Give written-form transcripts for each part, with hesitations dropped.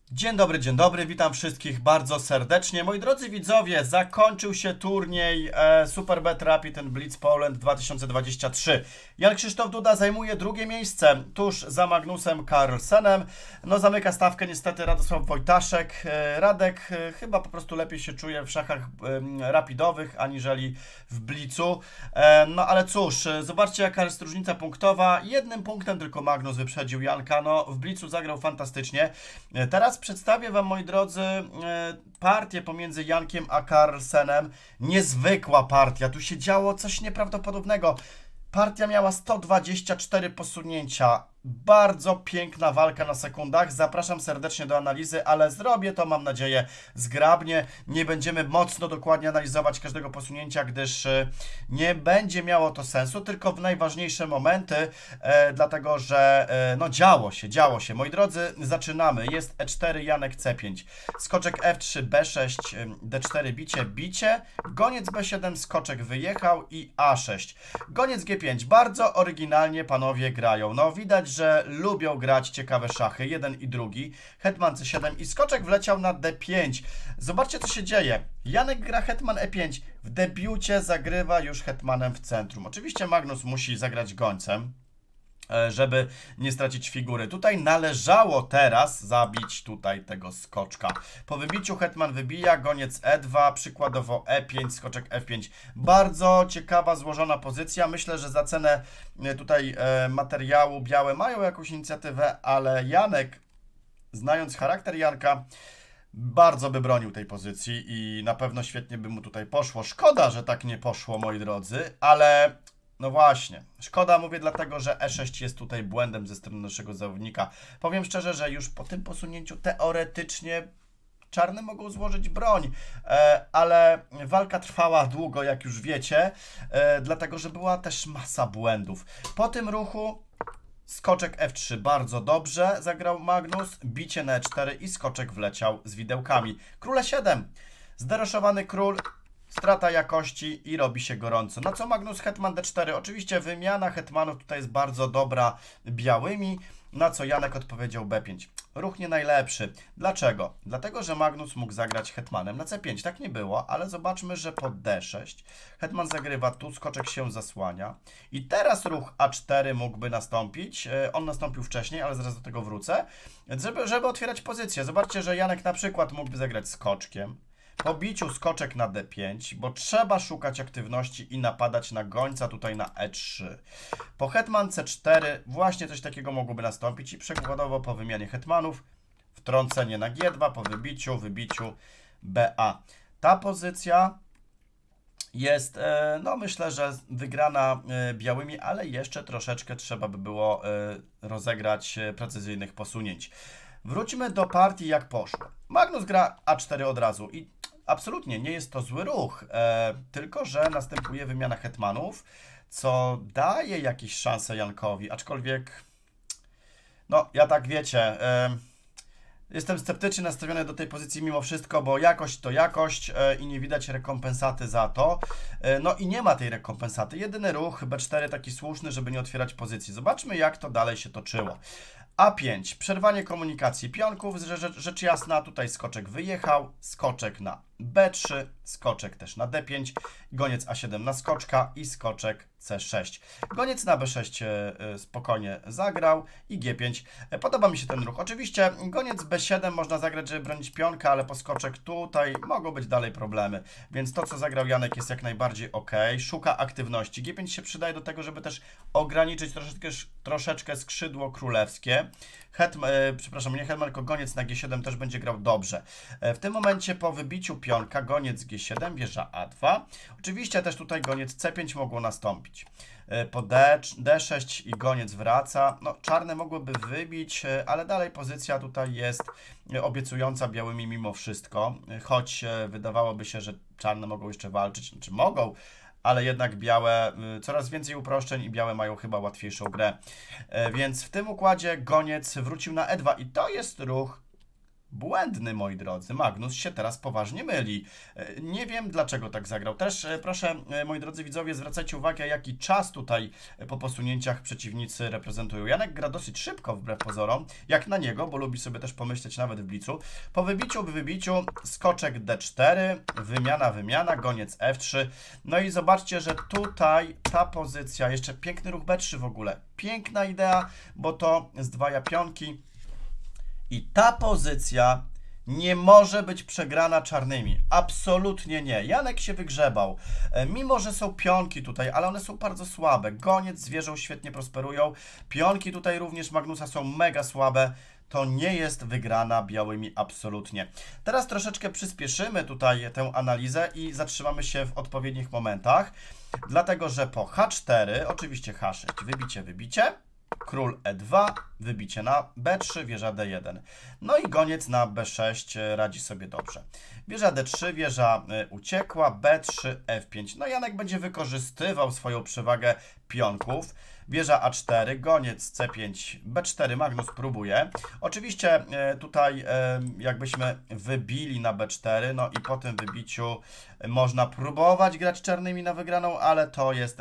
Dzień dobry, witam wszystkich bardzo serdecznie. Moi drodzy widzowie, zakończył się turniej Superbet Rapid Blitz Poland 2023. Jan Krzysztof Duda zajmuje drugie miejsce, tuż za Magnusem Carlsenem. No zamyka stawkę niestety Radosław Wojtaszek. Radek chyba po prostu lepiej się czuje w szachach rapidowych, aniżeli w Blitzu. No ale cóż, zobaczcie jaka jest różnica punktowa. Jednym punktem tylko Magnus wyprzedził Janka. No w Blitzu zagrał fantastycznie. Teraz przedstawię Wam, moi drodzy, partię pomiędzy Jankiem a Carlsenem. Niezwykła partia, tu się działo coś nieprawdopodobnego. Partia miała 124 posunięcia. Bardzo piękna walka na sekundach. Zapraszam serdecznie do analizy, ale zrobię to, mam nadzieję, zgrabnie. Nie będziemy mocno dokładnie analizować każdego posunięcia, gdyż nie będzie miało to sensu, tylko w najważniejsze momenty, dlatego że no działo się. Moi drodzy, zaczynamy. Jest E4, Janek C5. Skoczek F3, B6, D4, bicie. Goniec B7, skoczek wyjechał i A6. Goniec G5. Bardzo oryginalnie panowie grają. No widać, że lubią grać ciekawe szachy, jeden i drugi. Hetman C7 i skoczek wleciał na D5. Zobaczcie, co się dzieje. Janek gra hetman E5. W debiucie zagrywa już hetmanem w centrum. Oczywiście Magnus musi zagrać gońcem, żeby nie stracić figury. Tutaj należało teraz zabić tutaj tego skoczka. Po wybiciu hetman wybija, goniec E2, przykładowo E5, skoczek F5. Bardzo ciekawa, złożona pozycja. Myślę, że za cenę tutaj materiału białe mają jakąś inicjatywę, ale Janek, znając charakter Janka, bardzo by bronił tej pozycji i na pewno świetnie by mu tutaj poszło. Szkoda, że tak nie poszło, moi drodzy, ale no właśnie, szkoda, mówię dlatego, że E6 jest tutaj błędem ze strony naszego zawodnika. Powiem szczerze, że już po tym posunięciu teoretycznie czarne mogą złożyć broń, ale walka trwała długo, jak już wiecie, dlatego, że była też masa błędów. Po tym ruchu skoczek F3, bardzo dobrze zagrał Magnus, bicie na E4 i skoczek wleciał z widełkami. Król E7, zderoszowany król, strata jakości i robi się gorąco. Na co Magnus hetman D4? Oczywiście wymiana hetmanów tutaj jest bardzo dobra białymi, na co Janek odpowiedział B5. Ruch nie najlepszy. Dlaczego? Dlatego, że Magnus mógł zagrać hetmanem na C5. Tak nie było, ale zobaczmy, że po D6 hetman zagrywa tu, skoczek się zasłania. I teraz ruch A4 mógłby nastąpić. On nastąpił wcześniej, ale zaraz do tego wrócę. Żeby otwierać pozycję. Zobaczcie, że Janek na przykład mógłby zagrać skoczkiem. Po biciu skoczek na D5, bo trzeba szukać aktywności i napadać na gońca tutaj na E3. Po hetman C4 właśnie coś takiego mogłoby nastąpić i przykładowo po wymianie hetmanów wtrącenie na G2, po wybiciu BA. Ta pozycja jest, no myślę, że wygrana białymi, ale jeszcze troszeczkę trzeba by było rozegrać precyzyjnych posunięć. Wróćmy do partii, jak poszło. Magnus gra A4 od razu i absolutnie nie jest to zły ruch, tylko że następuje wymiana hetmanów, co daje jakieś szanse Jankowi, aczkolwiek, no ja tak wiecie, jestem sceptycznie nastawiony do tej pozycji mimo wszystko, bo jakość to jakość i nie widać rekompensaty za to. No i nie ma tej rekompensaty. Jedyny ruch B4 taki słuszny, żeby nie otwierać pozycji. Zobaczmy, jak to dalej się toczyło. A5, przerwanie komunikacji pionków, rzecz jasna, tutaj skoczek wyjechał, skoczek na B3, skoczek też na D5, goniec A7 na skoczka i skoczek C6. Goniec na B6 spokojnie zagrał i G5. Podoba mi się ten ruch. Oczywiście goniec B7 można zagrać, żeby bronić pionka, ale po skoczek tutaj mogą być dalej problemy. Więc to, co zagrał Janek, jest jak najbardziej ok. Szuka aktywności. G5 się przydaje do tego, żeby też ograniczyć troszeczkę skrzydło królewskie. Przepraszam, nie hetman, tylko goniec na G7 też będzie grał dobrze. W tym momencie po wybiciu pionka goniec G7, wieża A2. Oczywiście też tutaj goniec C5 mogło nastąpić. Po D6 i goniec wraca. No, czarne mogłyby wybić, ale dalej pozycja tutaj jest obiecująca białymi mimo wszystko. Choć wydawałoby się, że czarne mogą jeszcze walczyć, znaczy mogą, ale jednak białe, coraz więcej uproszczeń i białe mają chyba łatwiejszą grę. Więc w tym układzie goniec wrócił na E2 i to jest ruch błędny, moi drodzy. Magnus się teraz poważnie myli. Nie wiem, dlaczego tak zagrał. Też proszę, moi drodzy widzowie, zwracajcie uwagę, jaki czas tutaj po posunięciach przeciwnicy reprezentują. Janek gra dosyć szybko, wbrew pozorom, jak na niego, bo lubi sobie też pomyśleć nawet w blicu. Po wybiciu skoczek D4, wymiana, goniec F3. No i zobaczcie, że tutaj ta pozycja, jeszcze piękny ruch B3 w ogóle. Piękna idea, bo to zdwaja pionki. I ta pozycja nie może być przegrana czarnymi. Absolutnie nie. Janek się wygrzebał. Mimo że są pionki tutaj, ale one są bardzo słabe. Goniec z wieżą świetnie prosperują. Pionki tutaj również Magnusa są mega słabe. To nie jest wygrana białymi absolutnie. Teraz troszeczkę przyspieszymy tutaj tę analizę i zatrzymamy się w odpowiednich momentach. Dlatego, że po H4, oczywiście H6, wybicie. Król E2, wybicie na B3, wieża D1. No i goniec na B6 radzi sobie dobrze. Wieża D3, wieża uciekła, B3, F5. No Janek będzie wykorzystywał swoją przewagę pionków. Wieża A4, goniec C5, B4, Magnus próbuje. Oczywiście tutaj jakbyśmy wybili na B4, no i po tym wybiciu można próbować grać czarnymi na wygraną, ale to jest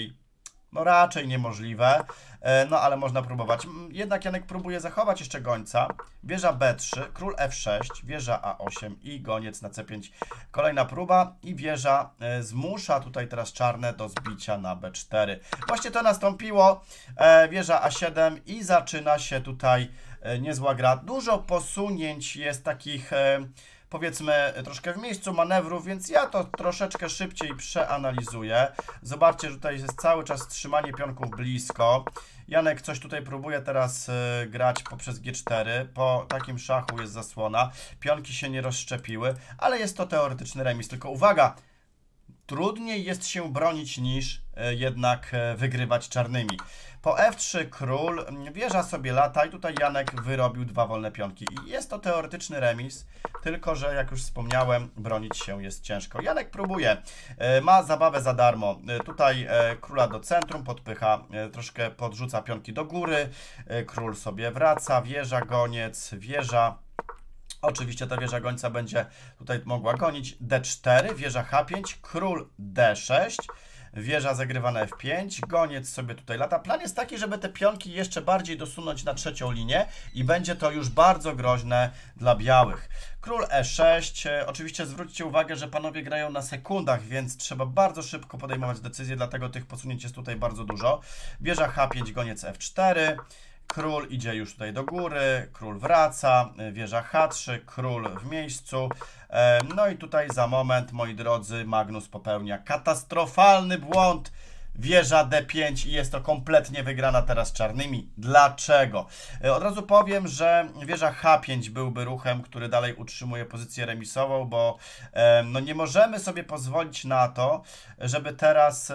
raczej niemożliwe, no ale można próbować. Jednak Janek próbuje zachować jeszcze gońca. Wieża B3, król F6, wieża A8 i goniec na C5. Kolejna próba i wieża zmusza tutaj teraz czarne do zbicia na B4. Właśnie to nastąpiło. Wieża A7 i zaczyna się tutaj niezła gra. Dużo posunięć jest takich, powiedzmy, troszkę w miejscu manewrów, więc ja to troszeczkę szybciej przeanalizuję. Zobaczcie, że tutaj jest cały czas trzymanie pionków blisko. Janek coś tutaj próbuje teraz grać poprzez G4. Po takim szachu jest zasłona. Pionki się nie rozszczepiły, ale jest to teoretyczny remis. Tylko uwaga, trudniej jest się bronić niż jednak wygrywać czarnymi. Po F3 król, wieża sobie lata i tutaj Janek wyrobił dwa wolne pionki. I jest to teoretyczny remis, tylko że jak już wspomniałem, bronić się jest ciężko. Janek próbuje, ma zabawę za darmo. Tutaj króla do centrum, podpycha, troszkę podrzuca pionki do góry. Król sobie wraca, wieża, goniec, wieża. Oczywiście ta wieża gońca będzie tutaj mogła gonić. D4, wieża H5, król D6. Wieża zagrywana F5, goniec sobie tutaj lata. Plan jest taki, żeby te pionki jeszcze bardziej dosunąć na trzecią linię i będzie to już bardzo groźne dla białych. Król E6, oczywiście zwróćcie uwagę, że panowie grają na sekundach, więc trzeba bardzo szybko podejmować decyzje, dlatego tych posunięć jest tutaj bardzo dużo. Wieża H5, goniec F4. Król idzie już tutaj do góry, król wraca, wieża H3, król w miejscu. No i tutaj za moment, moi drodzy, Magnus popełnia katastrofalny błąd. Wieża D5 i jest to kompletnie wygrana teraz czarnymi. Dlaczego? Od razu powiem, że wieża H5 byłby ruchem, który dalej utrzymuje pozycję remisową, bo no nie możemy sobie pozwolić na to, żeby teraz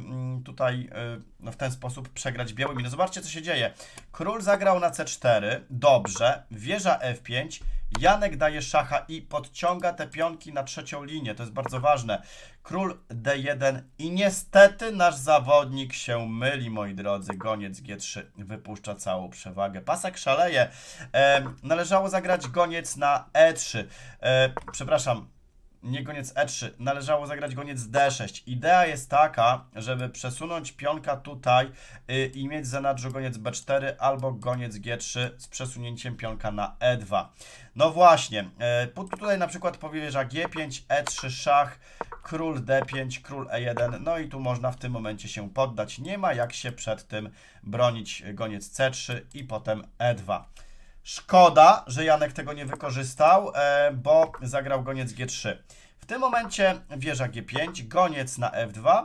tutaj no w ten sposób przegrać białymi. No zobaczcie, co się dzieje. Król zagrał na C4, dobrze, wieża F5, Janek daje szacha i podciąga te pionki na trzecią linię. To jest bardzo ważne. Król D1 i niestety nasz zawodnik się myli, moi drodzy. Goniec G3 wypuszcza całą przewagę. Pasek szaleje. Należało zagrać goniec na E3. Przepraszam. Nie goniec E3, należało zagrać goniec D6. Idea jest taka, żeby przesunąć pionka tutaj i mieć w zanadrzu goniec B4 albo goniec G3 z przesunięciem pionka na E2. No właśnie, tutaj na przykład powierza G5, E3, szach, król D5, król E1, no i tu można w tym momencie się poddać. Nie ma jak się przed tym bronić. Goniec C3 i potem E2. Szkoda, że Janek tego nie wykorzystał, bo zagrał goniec G3. W tym momencie wieża G5, goniec na F2,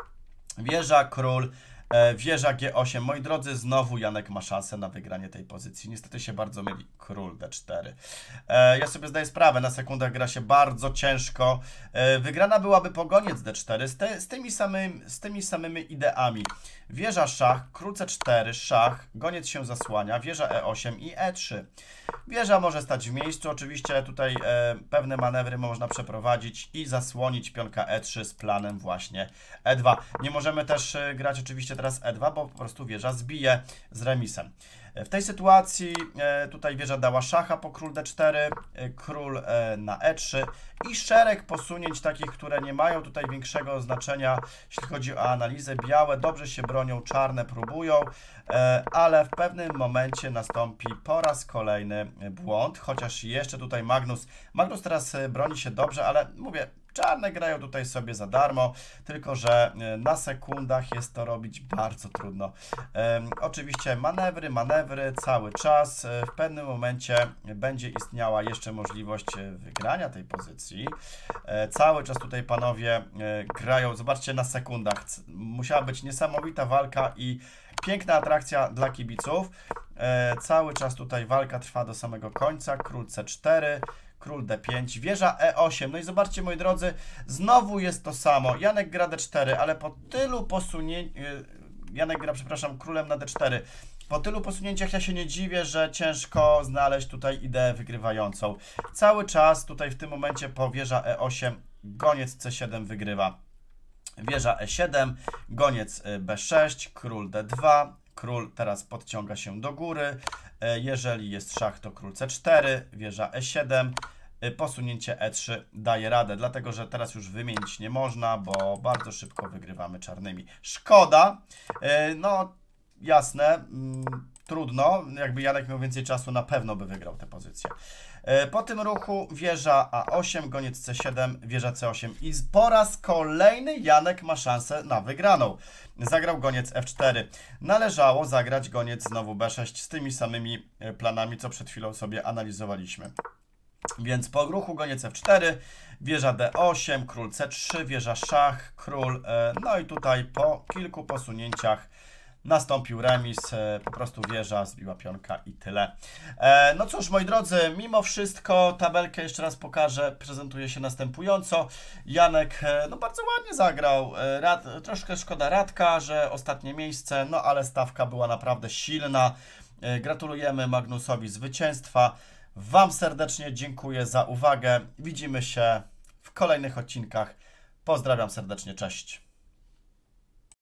wieża, król, wieża G8. Moi drodzy, znowu Janek ma szansę na wygranie tej pozycji. Niestety się bardzo myli. Król D4. Ja sobie zdaję sprawę, na sekundach gra się bardzo ciężko. Wygrana byłaby po goniec D4 z tymi samymi ideami. Wieża szach, król C4, szach, goniec się zasłania, wieża E8 i E3. Wieża może stać w miejscu, oczywiście tutaj pewne manewry można przeprowadzić i zasłonić pionka E3 z planem właśnie E2. Nie możemy też grać oczywiście teraz teraz E2, bo po prostu wieża zbije z remisem. W tej sytuacji tutaj wieża dała szacha po król D4, król na E3 i szereg posunięć takich, które nie mają tutaj większego znaczenia, jeśli chodzi o analizę. Białe dobrze się bronią, czarne próbują, ale w pewnym momencie nastąpi po raz kolejny błąd, chociaż jeszcze tutaj Magnus teraz broni się dobrze, ale mówię, czarne grają tutaj sobie za darmo, tylko że na sekundach jest to robić bardzo trudno. Oczywiście manewry cały czas. W pewnym momencie będzie istniała jeszcze możliwość wygrania tej pozycji. Cały czas tutaj panowie grają, zobaczcie, na sekundach. Musiała być niesamowita walka i piękna atrakcja dla kibiców. Cały czas tutaj walka trwa do samego końca. Król C4. Król D5, wieża E8. No i zobaczcie, moi drodzy, znowu jest to samo. Janek gra D4, ale po tylu posunięciach... Janek gra, przepraszam, królem na D4. Po tylu posunięciach ja się nie dziwię, że ciężko znaleźć tutaj ideę wygrywającą. Cały czas tutaj w tym momencie po wieża E8 goniec C7 wygrywa. Wieża E7, goniec B6, król D2. Król teraz podciąga się do góry. Jeżeli jest szach, to król C4, wieża E7, posunięcie E3 daje radę, dlatego że teraz już wymienić nie można, bo bardzo szybko wygrywamy czarnymi. Szkoda, no jasne, trudno, jakby Janek miał więcej czasu, na pewno by wygrał tę pozycję. Po tym ruchu wieża A8, goniec C7, wieża C8 i po raz kolejny Janek ma szansę na wygraną. Zagrał goniec F4. Należało zagrać goniec znowu B6 z tymi samymi planami, co przed chwilą sobie analizowaliśmy. Więc po ruchu goniec F4, wieża D8, król C3, wieża szach, król, no i tutaj po kilku posunięciach nastąpił remis, po prostu wieża zbiła pionka i tyle. No cóż, moi drodzy, mimo wszystko tabelkę jeszcze raz pokażę, prezentuje się następująco. Janek no bardzo ładnie zagrał, troszkę szkoda Radka, że ostatnie miejsce, no ale stawka była naprawdę silna. Gratulujemy Magnusowi zwycięstwa. Wam serdecznie dziękuję za uwagę. Widzimy się w kolejnych odcinkach. Pozdrawiam serdecznie, cześć.